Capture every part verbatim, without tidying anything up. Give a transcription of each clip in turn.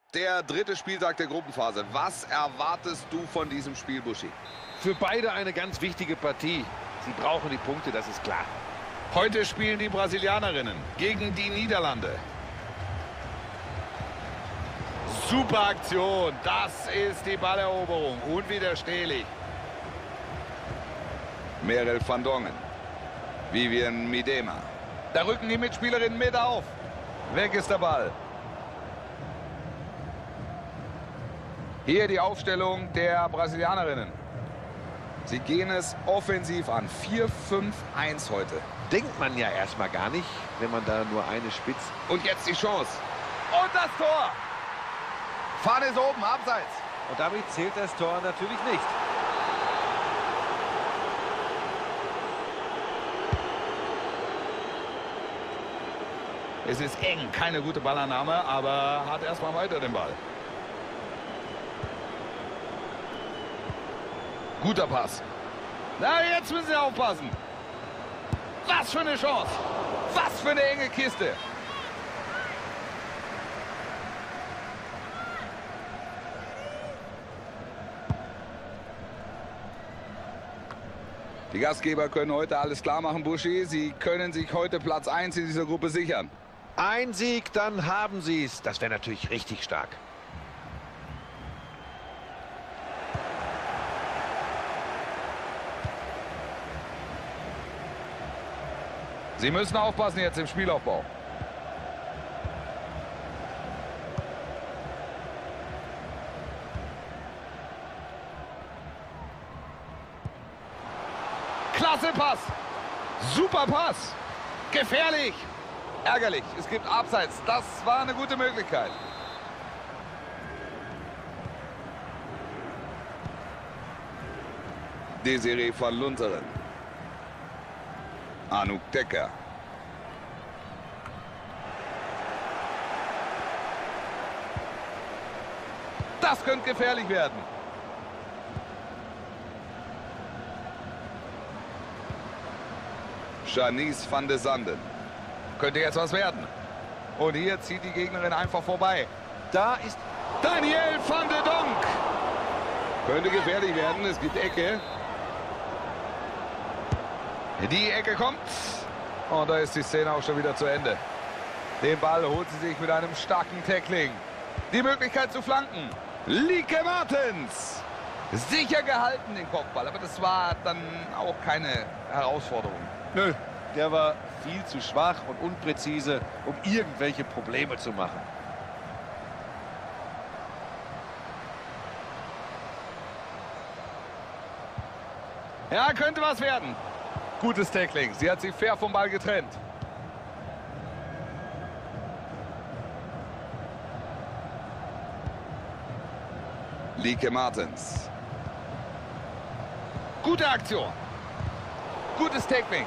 Der dritte Spieltag der Gruppenphase. Was erwartest du von diesem Spiel, Buschi? Für beide eine ganz wichtige Partie. Sie brauchen die Punkte, das ist klar. Heute spielen die Brasilianerinnen gegen die Niederlande. Super Aktion. Das ist die Balleroberung. Unwiderstehlich. Merel van Dongen. Vivian Miedema. Da rücken die Mitspielerinnen mit auf. Weg ist der Ball. Hier die Aufstellung der Brasilianerinnen. Sie gehen es offensiv an. vier fünf eins heute. Denkt man ja erstmal gar nicht, wenn man da nur eine Spitze. Und jetzt die Chance. Und das Tor. Fahne ist oben, abseits. Und damit zählt das Tor natürlich nicht. Es ist eng, keine gute Ballannahme, aber hat erstmal weiter den Ball. Guter Pass. Na, jetzt müssen sie aufpassen. Was für eine Chance. Was für eine enge Kiste. Die Gastgeber können heute alles klar machen, Buschi. Sie können sich heute Platz eins in dieser Gruppe sichern. Ein Sieg, dann haben sie es. Das wäre natürlich richtig stark. Sie müssen aufpassen jetzt im Spielaufbau. Klasse Pass. Super Pass. Gefährlich. Ärgerlich. Es gibt Abseits. Das war eine gute Möglichkeit. Desiree van Lunteren. Anouk Decker. Das könnte gefährlich werden. Janice van de Sanden. Könnte jetzt was werden. Und hier zieht die Gegnerin einfach vorbei. Da ist Danielle van de Donk. Könnte gefährlich werden. Es gibt Ecke. Die Ecke kommt. Und da ist die Szene auch schon wieder zu Ende. Den Ball holt sie sich mit einem starken Tackling. Die Möglichkeit zu flanken. Lieke Martens. Sicher gehalten den Kopfball. Aber das war dann auch keine Herausforderung. Nö, der war viel zu schwach und unpräzise, um irgendwelche Probleme zu machen. Ja, könnte was werden. Gutes Tackling. Sie hat sich fair vom Ball getrennt. Lieke Martens. Gute Aktion. Gutes Tackling.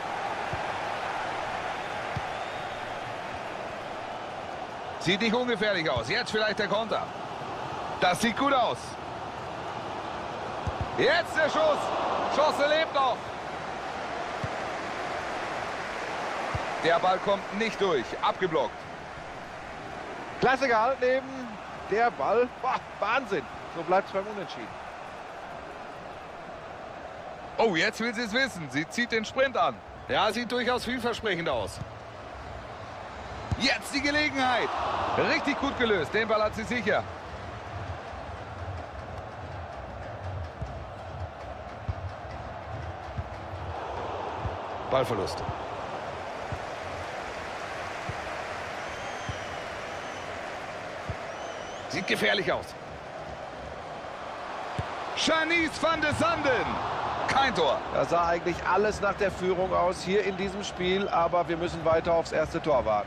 Sieht nicht ungefährlich aus. Jetzt vielleicht der Konter. Das sieht gut aus. Jetzt der Schuss. Chance lebt noch. Der Ball kommt nicht durch. Abgeblockt. Klasse gehalten eben. Der Ball. Boah, Wahnsinn. So bleibt es beim Unentschieden. Oh, jetzt will sie es wissen. Sie zieht den Sprint an. Ja, sieht durchaus vielversprechend aus. Jetzt die Gelegenheit. Richtig gut gelöst. Den Ball hat sie sicher. Ballverlust. Sieht gefährlich aus. Janice van de Sanden. Kein Tor. Da sah eigentlich alles nach der Führung aus hier in diesem Spiel, aber wir müssen weiter aufs erste Tor warten.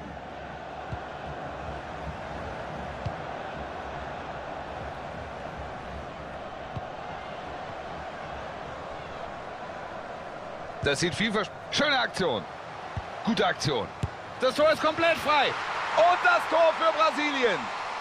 Das sieht vielversprechend. Schöne Aktion. Gute Aktion. Das Tor ist komplett frei. Und das Tor für Brasilien.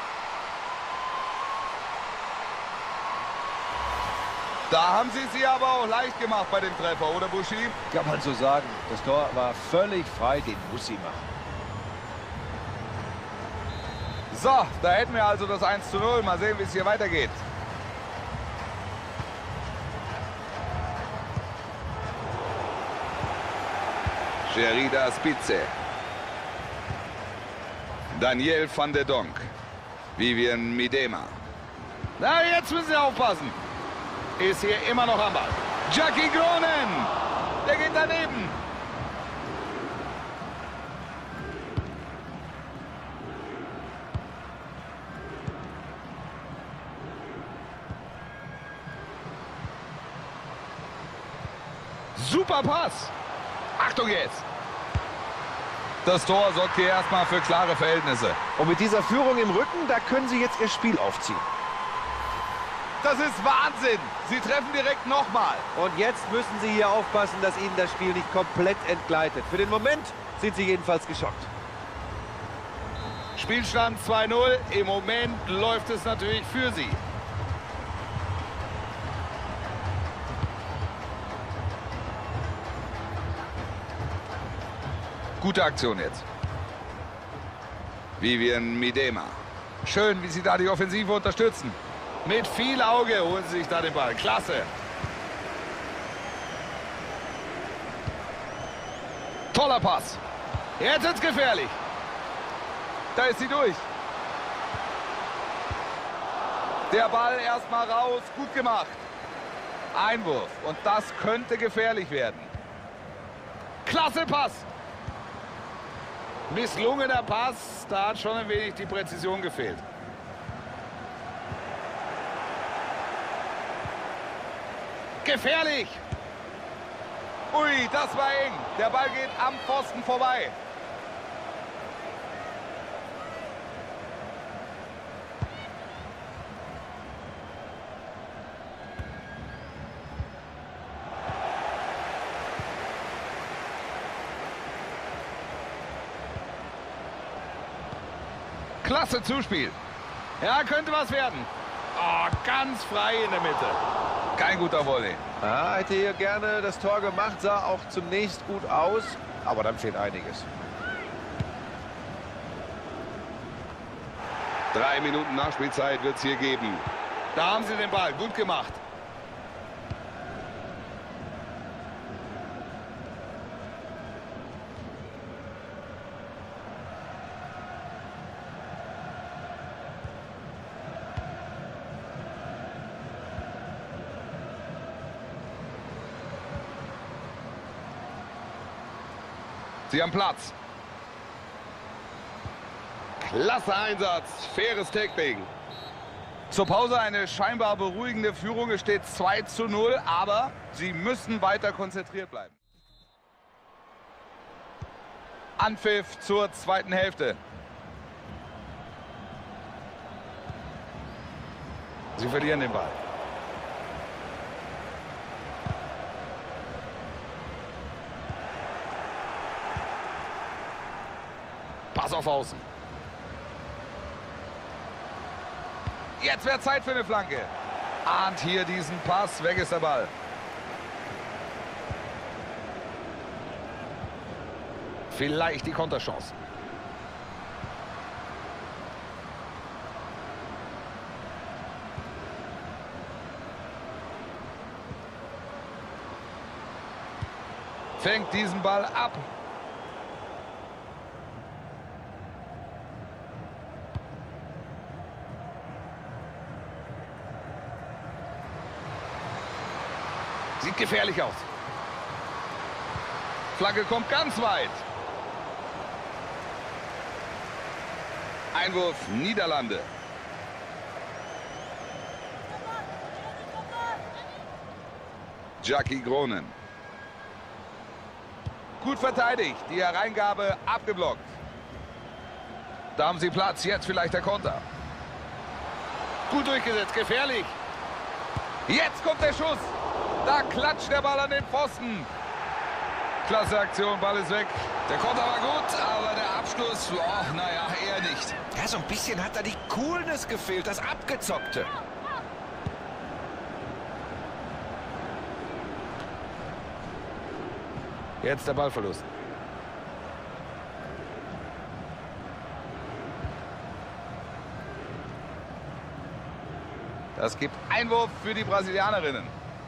Da haben sie sie aber auch leicht gemacht bei dem Treffer, oder Buschi? Kann man so sagen. Das Tor war völlig frei, den muss sie machen. So, da hätten wir also das eins zu null. Mal sehen, wie es hier weitergeht. Sherida Spitze. Daniel van der Donk. Vivian Miedema. Na, jetzt müssen Sie aufpassen. Ist hier immer noch am Ball. Jackie Groenen. Der geht daneben. Super Pass. Achtung jetzt. Das Tor sorgt hier erstmal für klare Verhältnisse. Und mit dieser Führung im Rücken, da können sie jetzt ihr Spiel aufziehen. Das ist Wahnsinn. Sie treffen direkt nochmal. Und jetzt müssen sie hier aufpassen, dass ihnen das Spiel nicht komplett entgleitet. Für den Moment sind sie jedenfalls geschockt. Spielstand zwei null. Im Moment läuft es natürlich für sie. Gute Aktion jetzt. Vivian Miedema. Schön, wie sie da die Offensive unterstützen. Mit viel Auge holen sie sich da den Ball. Klasse. Toller Pass. Jetzt ist es gefährlich. Da ist sie durch. Der Ball erstmal raus. Gut gemacht. Einwurf. Und das könnte gefährlich werden. Klasse Pass. Misslungener Pass, da hat schon ein wenig die Präzision gefehlt. Gefährlich! Ui, das war eng. Der Ball geht am Pfosten vorbei. Klasse Zuspiel. Ja, könnte was werden. Oh, ganz frei in der Mitte. Kein guter Volley. Ja, hätte hier gerne das Tor gemacht, sah auch zunächst gut aus, aber dann fehlt einiges. Drei Minuten Nachspielzeit wird es hier geben. Da haben sie den Ball. Gut gemacht. Sie haben Platz. Klasse Einsatz, faires Tackling. Zur Pause eine scheinbar beruhigende Führung. Es steht zwei zu null, aber sie müssen weiter konzentriert bleiben. Anpfiff zur zweiten Hälfte. Sie verlieren den Ball. Pass auf Außen. Jetzt wäre Zeit für eine Flanke. Ahnt hier diesen Pass. Weg ist der Ball. Vielleicht die Konterchance. Fängt diesen Ball ab. Sieht gefährlich aus. Flagge kommt ganz weit. Einwurf Niederlande. Jackie Groenen. Gut verteidigt. Die Hereingabe abgeblockt. Da haben sie Platz. Jetzt vielleicht der Konter. Gut durchgesetzt. Gefährlich. Jetzt kommt der Schuss. Da klatscht der Ball an den Pfosten. Klasse Aktion, Ball ist weg. Der Konter war gut, aber der Abschluss, oh, naja, eher nicht. Ja, so ein bisschen hat da die Coolness gefehlt, das Abgezockte. Jetzt der Ballverlust. Das gibt Einwurf für die Brasilianerinnen.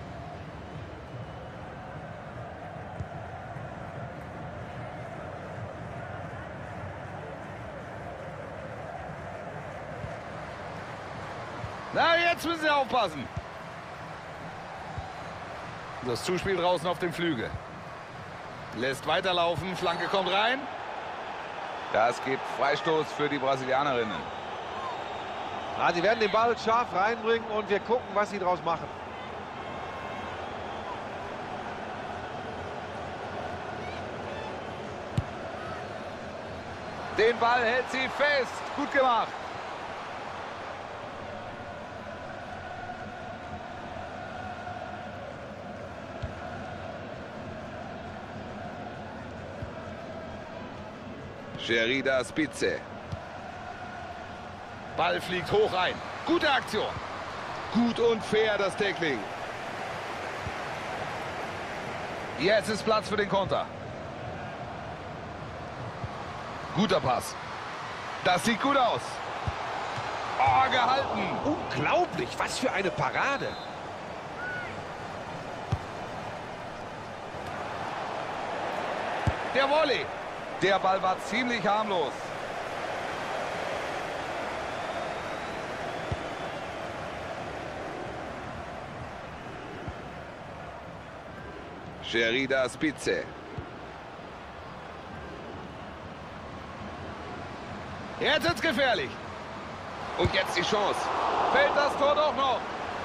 Na, jetzt müssen sie aufpassen. Das Zuspiel draußen auf dem Flügel. Lässt weiterlaufen, Flanke kommt rein. Das gibt Freistoß für die Brasilianerinnen. Ah, sie werden den Ball scharf reinbringen und wir gucken, was sie daraus machen. Den Ball hält sie fest. Gut gemacht. Sherida Spitze. Ball fliegt hoch ein. Gute Aktion. Gut und fair das Tackling. Jetzt ist Platz für den Konter. Guter Pass. Das sieht gut aus. Oh, gehalten. Unglaublich, was für eine Parade. Der Volley. Der Ball war ziemlich harmlos. Sherida Spitze. Jetzt wird's gefährlich. Und jetzt die Chance. Fällt das Tor doch noch.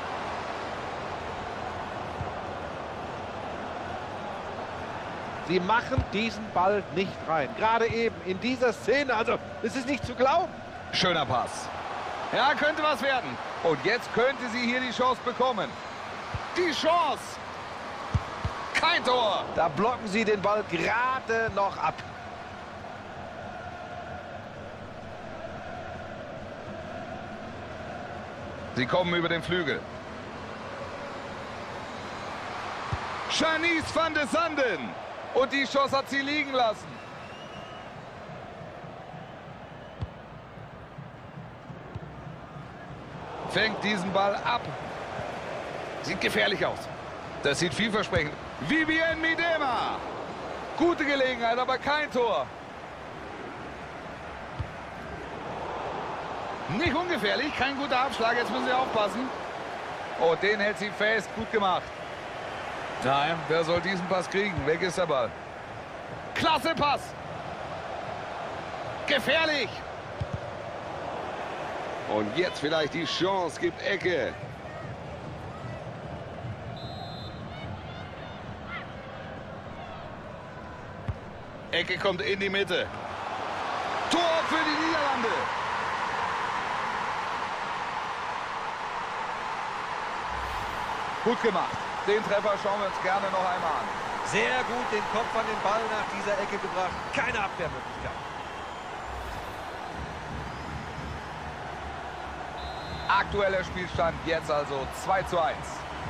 Sie machen diesen Ball nicht rein. Gerade eben in dieser Szene. Also, es ist nicht zu glauben. Schöner Pass. Ja, könnte was werden. Und jetzt könnte sie hier die Chance bekommen. Die Chance. Kein Tor. Da blocken sie den Ball gerade noch ab. Sie kommen über den Flügel. Shanice van de Sanden. Und die Chance hat sie liegen lassen. Fängt diesen Ball ab. Sieht gefährlich aus. Das sieht vielversprechend. Vivienne Miedema. Gute Gelegenheit, aber kein Tor. Nicht ungefährlich, kein guter Abschlag. Jetzt müssen sie aufpassen. Oh, den hält sie fest. Gut gemacht. Nein, wer soll diesen Pass kriegen? Weg ist der Ball. Klasse Pass. Gefährlich. Und jetzt vielleicht die Chance. Gibt Ecke. Ecke kommt in die Mitte. Tor für die Niederlande. Gut gemacht. Den Treffer schauen wir uns gerne noch einmal an. Sehr gut den Kopf an den Ball nach dieser Ecke gebracht. Keine Abwehrmöglichkeit. Aktueller Spielstand jetzt also zwei zu eins.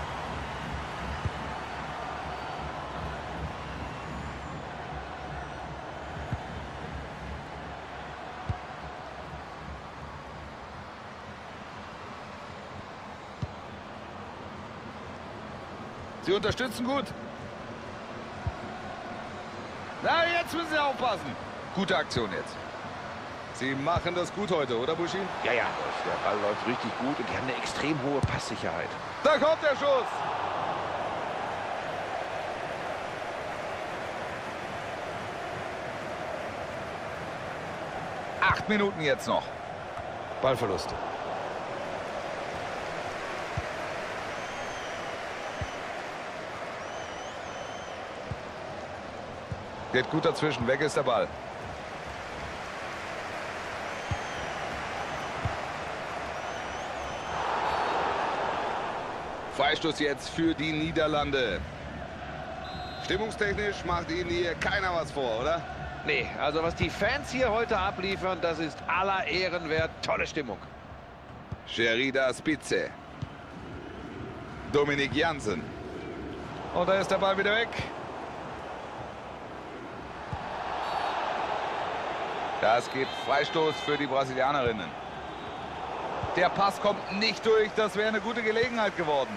Sie unterstützen gut. Na, jetzt müssen sie aufpassen. Gute Aktion jetzt. Sie machen das gut heute, oder Buschi? Ja, ja, der Ball läuft richtig gut und die haben eine extrem hohe Passsicherheit. Da kommt der Schuss. Acht Minuten jetzt noch. Ballverlust. Geht gut dazwischen. Weg ist der Ball. Freistoß jetzt für die Niederlande. Stimmungstechnisch macht Ihnen hier keiner was vor, oder? Nee, also was die Fans hier heute abliefern, das ist aller Ehren wert. Tolle Stimmung. Sherida Spitze. Dominik Jansen. Und da ist der Ball wieder weg. Das gibt Freistoß für die Brasilianerinnen. Der Pass kommt nicht durch. Das wäre eine gute Gelegenheit geworden.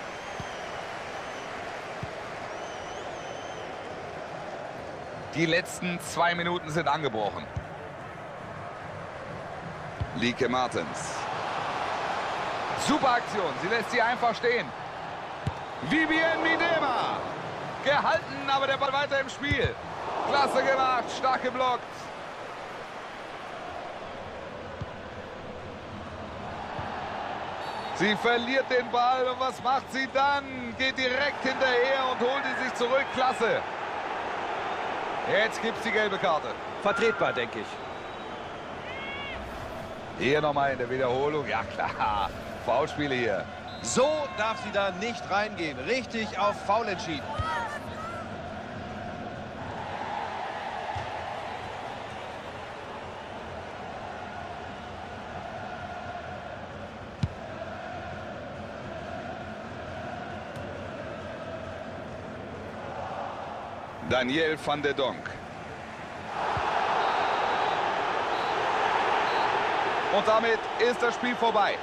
Die letzten zwei Minuten sind angebrochen. Lieke Martens. Super Aktion. Sie lässt sie einfach stehen. Vivien Miedema. Gehalten, aber der Ball weiter im Spiel. Klasse gemacht. Stark geblockt. Sie verliert den Ball und was macht sie dann? Geht direkt hinterher und holt ihn sich zurück. Klasse. Jetzt gibt es die gelbe Karte. Vertretbar, denke ich. Hier nochmal in der Wiederholung. Ja klar, Foulspiele hier. So darf sie da nicht reingehen. Richtig auf Foul entschieden. Daniel van der Donk. Und damit ist das Spiel vorbei.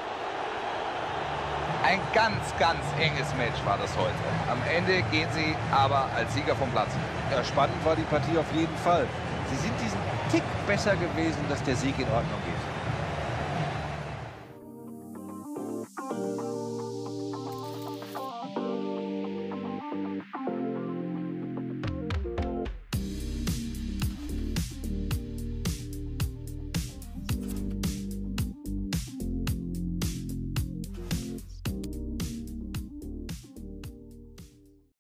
Ein ganz, ganz enges Match war das heute. Am Ende gehen sie aber als Sieger vom Platz. Ja, spannend war die Partie auf jeden Fall. Sie sind diesen Tick besser gewesen, dass der Sieg in Ordnung geht.